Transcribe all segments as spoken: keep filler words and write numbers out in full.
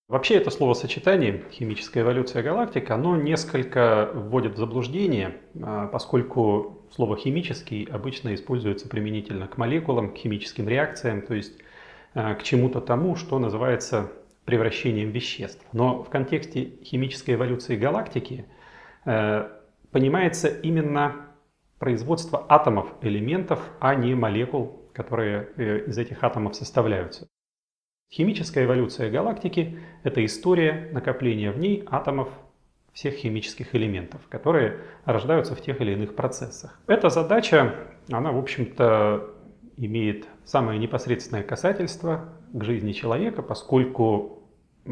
Вообще это словосочетание «химическая эволюция галактик», оно несколько вводит в заблуждение, поскольку слово «химический» обычно используется применительно к молекулам, к химическим реакциям, то есть к чему-то тому, что называется превращением веществ. Но в контексте химической эволюции галактики понимается именно производство атомов элементов, а не молекул, которые из этих атомов составляются. Химическая эволюция галактики – это история накопления в ней атомов всех химических элементов, которые рождаются в тех или иных процессах. Эта задача, она, в общем-то, имеет самое непосредственное касательство к жизни человека, поскольку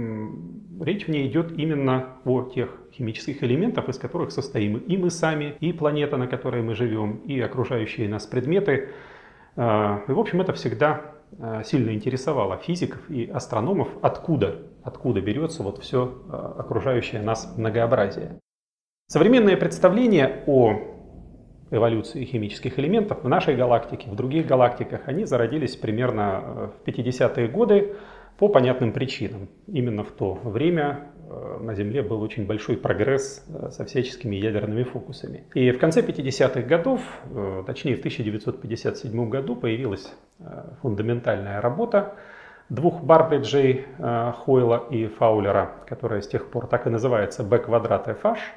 м, речь в ней идет именно о тех химических элементах, из которых состоим и мы сами, и планета, на которой мы живем, и окружающие нас предметы. И, в общем, это всегда сильно интересовало физиков и астрономов, откуда, откуда берется вот все окружающее нас многообразие. Современные представления о эволюции химических элементов в нашей галактике, в других галактиках, они зародились примерно в пятидесятые годы по понятным причинам. Именно в то время на Земле был очень большой прогресс со всяческими ядерными фокусами. И в конце пятидесятых годов, точнее в тысяча девятьсот пятьдесят седьмом году, появилась фундаментальная работа двух Барбриджей, Хойла и Фаулера, которая с тех пор так и называется B квадрат эф аш,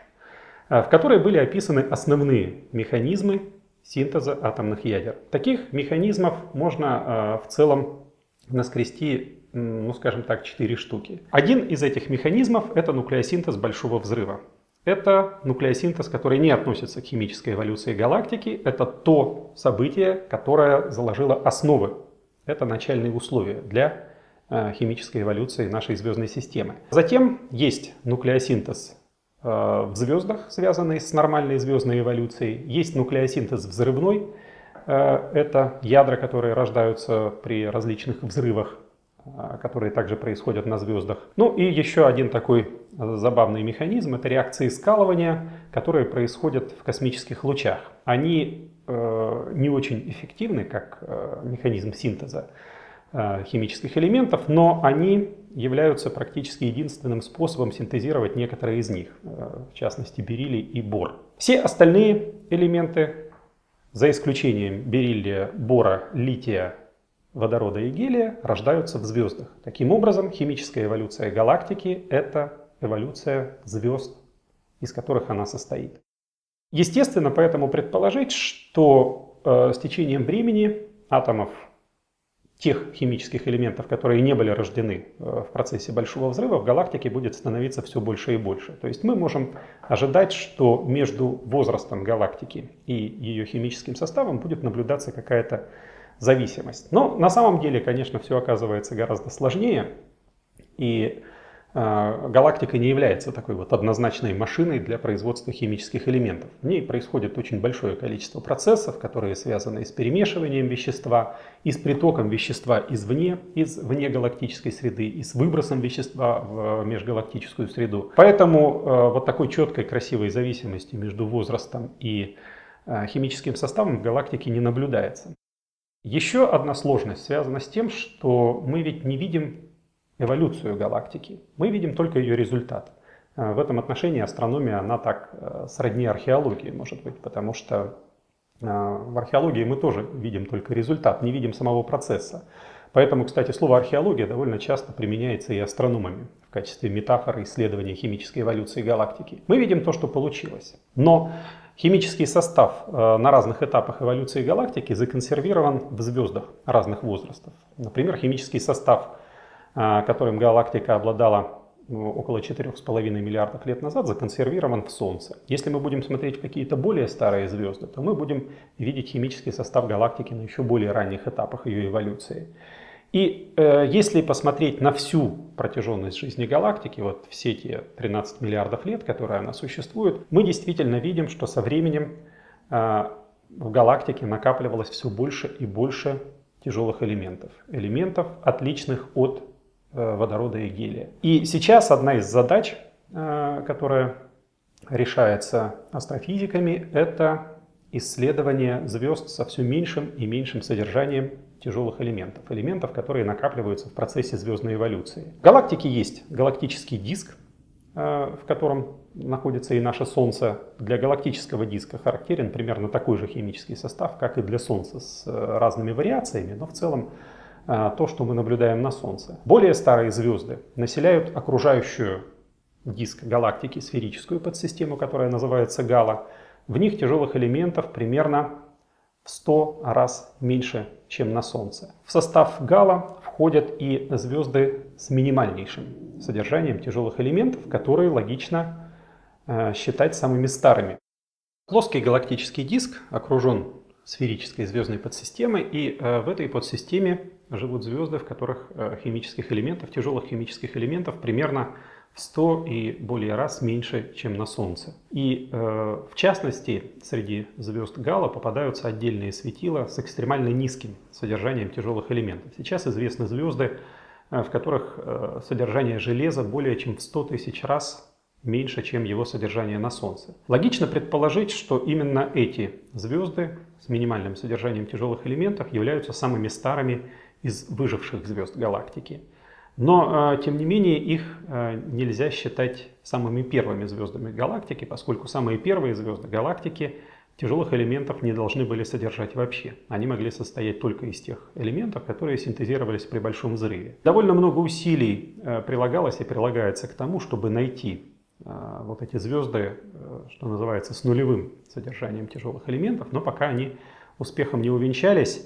в которой были описаны основные механизмы синтеза атомных ядер. Таких механизмов можно в целом наскрести, ну скажем так, четыре штуки. Один из этих механизмов – это нуклеосинтез Большого взрыва. Это нуклеосинтез, который не относится к химической эволюции галактики. Это то событие, которое заложило основы. Это начальные условия для э, химической эволюции нашей звездной системы. Затем есть нуклеосинтез э, в звездах, связанный с нормальной звездной эволюцией. Есть нуклеосинтез взрывной. Э, это ядра, которые рождаются при различных взрывах, которые также происходят на звездах. Ну и еще один такой забавный механизм – это реакции скалывания, которые происходят в космических лучах. Они э, не очень эффективны, как э, механизм синтеза э, химических элементов, но они являются практически единственным способом синтезировать некоторые из них, э, в частности бериллий и бор. Все остальные элементы, за исключением бериллия, бора, лития, водорода и гелия, рождаются в звездах. Таким образом, химическая эволюция галактики – это эволюция звезд, из которых она состоит. Естественно, поэтому предположить, что э, с течением времени атомов тех химических элементов, которые не были рождены э, в процессе Большого взрыва, в галактике будет становиться все больше и больше. То есть мы можем ожидать, что между возрастом галактики и ее химическим составом будет наблюдаться какая-то зависимость. Но на самом деле, конечно, все оказывается гораздо сложнее, и э, галактика не является такой вот однозначной машиной для производства химических элементов. В ней происходит очень большое количество процессов, которые связаны с перемешиванием вещества, и с притоком вещества извне, из внегалактической среды, и с выбросом вещества в межгалактическую среду. Поэтому э, вот такой четкой, красивой зависимости между возрастом и э, химическим составом в галактике не наблюдается. Еще одна сложность связана с тем, что мы ведь не видим эволюцию галактики, мы видим только ее результат. В этом отношении астрономия, она так сродни археологии, может быть, потому что в археологии мы тоже видим только результат, не видим самого процесса. Поэтому, кстати, слово археология довольно часто применяется и астрономами в качестве метафоры исследования химической эволюции галактики. Мы видим то, что получилось. Но химический состав на разных этапах эволюции галактики законсервирован в звездах разных возрастов. Например, химический состав, которым галактика обладала около четырёх с половиной миллиардов лет назад, законсервирован в Солнце. Если мы будем смотреть в какие-то более старые звезды, то мы будем видеть химический состав галактики на еще более ранних этапах ее эволюции. И э, если посмотреть на всю протяженность жизни галактики, вот все те тринадцать миллиардов лет, которые она существует, мы действительно видим, что со временем э, в галактике накапливалось все больше и больше тяжелых элементов. Элементов, отличных от э, водорода и гелия. И сейчас одна из задач, э, которая решается астрофизиками, это исследование звезд со все меньшим и меньшим содержанием тяжелых элементов, элементов, которые накапливаются в процессе звездной эволюции. В галактике есть галактический диск, в котором находится и наше Солнце. Для галактического диска характерен примерно такой же химический состав, как и для Солнца, с разными вариациями, но в целом то, что мы наблюдаем на Солнце. Более старые звезды населяют окружающую диск галактики, сферическую подсистему, которая называется Гала. В них тяжелых элементов примерно в сто раз меньше, чем на Солнце. В состав Гала входят и звезды с минимальнейшим содержанием тяжелых элементов, которые логично э, считать самыми старыми. Плоский галактический диск окружен сферической звездной подсистемой, и э, в этой подсистеме живут звезды, в которых э, химических элементов, тяжелых химических элементов примерно в сто и более раз меньше, чем на Солнце. И э, в частности, среди звезд Гала попадаются отдельные светила с экстремально низким содержанием тяжелых элементов. Сейчас известны звезды, э, в которых э, содержание железа более чем в сто тысяч раз меньше, чем его содержание на Солнце. Логично предположить, что именно эти звезды с минимальным содержанием тяжелых элементов являются самыми старыми из выживших звезд галактики. Но, тем не менее, их нельзя считать самыми первыми звездами галактики, поскольку самые первые звезды галактики тяжелых элементов не должны были содержать вообще. Они могли состоять только из тех элементов, которые синтезировались при большом взрыве. Довольно много усилий прилагалось и прилагается к тому, чтобы найти вот эти звезды, что называется, с нулевым содержанием тяжелых элементов, но пока они успехом не увенчались.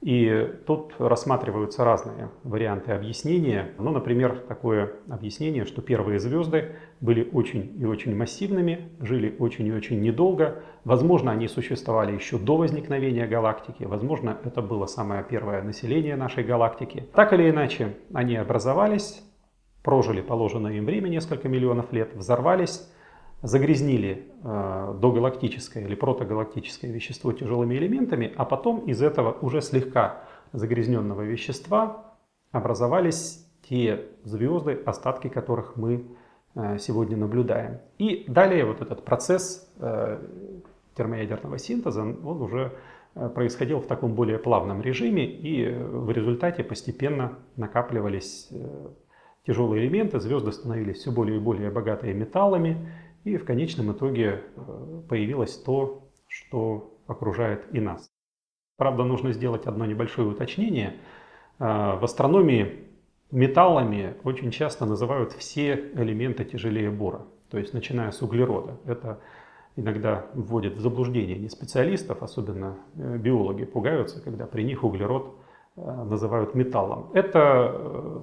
И тут рассматриваются разные варианты объяснения. Ну, например, такое объяснение, что первые звезды были очень и очень массивными, жили очень и очень недолго. Возможно, они существовали еще до возникновения галактики. Возможно, это было самое первое население нашей галактики. Так или иначе, они образовались, прожили положенное им время, несколько миллионов лет, взорвались, загрязнили э, догалактическое или протогалактическое вещество тяжелыми элементами, а потом из этого уже слегка загрязненного вещества образовались те звезды, остатки которых мы э, сегодня наблюдаем. И далее вот этот процесс э, термоядерного синтеза, он уже э, происходил в таком более плавном режиме, и в результате постепенно накапливались э, тяжелые элементы, звезды становились все более и более богатые металлами, и в конечном итоге появилось то, что окружает и нас. Правда, нужно сделать одно небольшое уточнение. В астрономии металлами очень часто называют все элементы тяжелее бора, то есть начиная с углерода. Это иногда вводит в заблуждение не специалистов, особенно биологи пугаются, когда при них углерод называют металлом. Это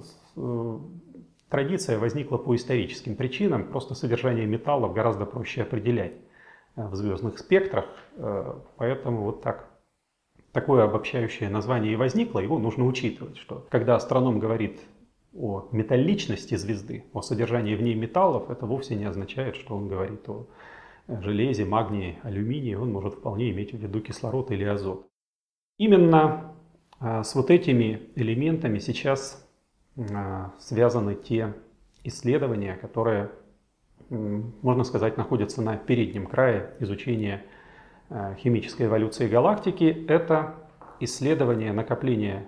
традиция возникла по историческим причинам, просто содержание металлов гораздо проще определять в звездных спектрах, поэтому вот так. Такое обобщающее название и возникло, его нужно учитывать, что когда астроном говорит о металличности звезды, о содержании в ней металлов, это вовсе не означает, что он говорит о железе, магнии, алюминии, он может вполне иметь в виду кислород или азот. Именно с вот этими элементами сейчас связаны те исследования, которые, можно сказать, находятся на переднем крае изучения химической эволюции галактики. Это исследование накопления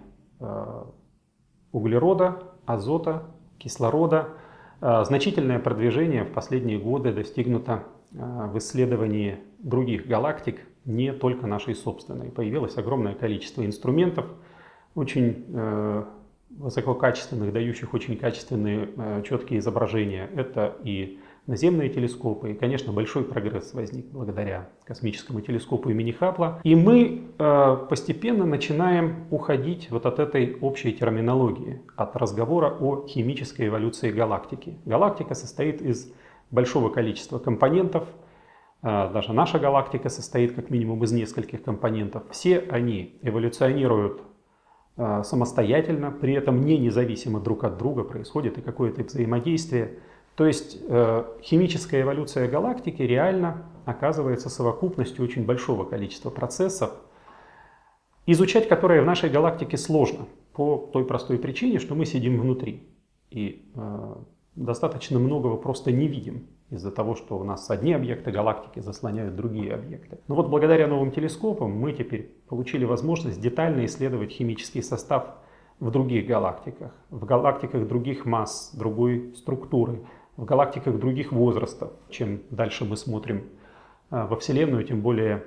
углерода, азота, кислорода. Значительное продвижение в последние годы достигнуто в исследовании других галактик, не только нашей собственной. Появилось огромное количество инструментов, очень высококачественных, дающих очень качественные, четкие изображения. Это и наземные телескопы, и, конечно, большой прогресс возник благодаря космическому телескопу имени Хаббла. И мы постепенно начинаем уходить вот от этой общей терминологии, от разговора о химической эволюции галактики. Галактика состоит из большого количества компонентов. Даже наша галактика состоит как минимум из нескольких компонентов. Все они эволюционируют самостоятельно, при этом не независимо друг от друга, происходит и какое-то взаимодействие. То есть э, химическая эволюция галактики реально оказывается совокупностью очень большого количества процессов, изучать которые в нашей галактике сложно, по той простой причине, что мы сидим внутри и э, достаточно многого просто не видим из-за того, что у нас одни объекты галактики заслоняют другие объекты. Но вот благодаря новым телескопам мы теперь получили возможность детально исследовать химический состав в других галактиках, в галактиках других масс, другой структуры, в галактиках других возрастов. Чем дальше мы смотрим во Вселенную, тем более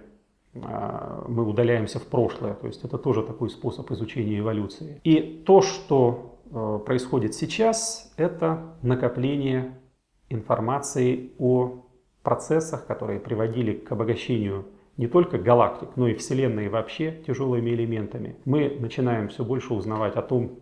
мы удаляемся в прошлое. То есть это тоже такой способ изучения эволюции. И то, что происходит сейчас, это накопление информации о процессах, которые приводили к обогащению не только галактик, но и Вселенной вообще тяжелыми элементами. Мы начинаем все больше узнавать о том,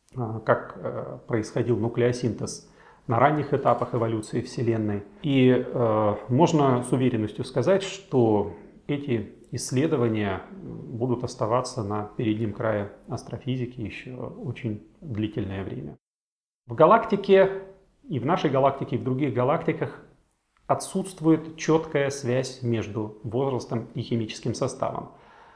как происходил нуклеосинтез на ранних этапах эволюции Вселенной. И э, можно с уверенностью сказать, что эти исследования будут оставаться на переднем крае астрофизики еще очень длительное время. В галактике, и в нашей галактике, и в других галактиках отсутствует четкая связь между возрастом и химическим составом.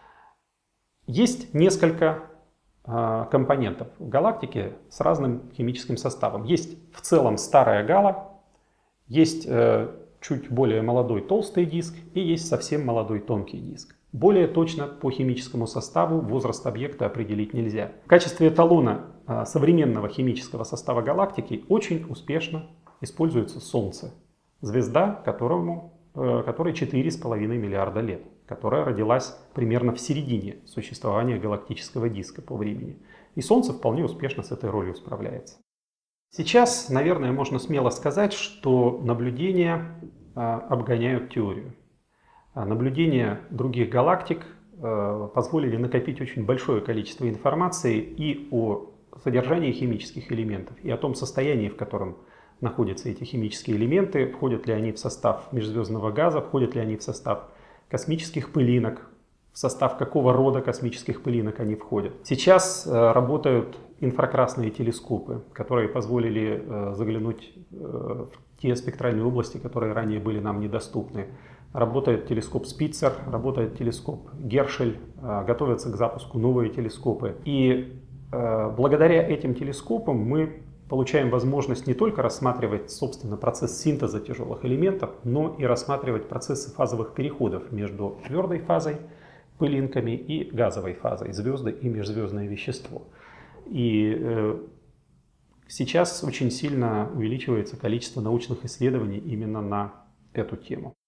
Есть несколько э, компонентов в галактике с разным химическим составом. Есть в целом старая гала, есть э, чуть более молодой толстый диск и есть совсем молодой тонкий диск. Более точно по химическому составу возраст объекта определить нельзя. В качестве эталона э, современного химического состава галактики очень успешно используется Солнце. Звезда, которому, э, которой четыре с половиной миллиарда лет, которая родилась примерно в середине существования галактического диска по времени. И Солнце вполне успешно с этой ролью справляется. Сейчас, наверное, можно смело сказать, что наблюдения э, обгоняют теорию. Наблюдения других галактик э, позволили накопить очень большое количество информации и о содержании химических элементов, и о том состоянии, в котором находятся эти химические элементы, входят ли они в состав межзвездного газа, входят ли они в состав космических пылинок, в состав какого рода космических пылинок они входят. Сейчас э, работают инфракрасные телескопы, которые позволили э, заглянуть э, в те спектральные области, которые ранее были нам недоступны. Работает телескоп Спицер, работает телескоп Гершель, э, готовятся к запуску новые телескопы. И э, благодаря этим телескопам мы получаем возможность не только рассматривать, собственно, процесс синтеза тяжелых элементов, но и рассматривать процессы фазовых переходов между твердой фазой, пылинками, и газовой фазой, звезды и межзвездное вещество. И э, сейчас очень сильно увеличивается количество научных исследований именно на эту тему.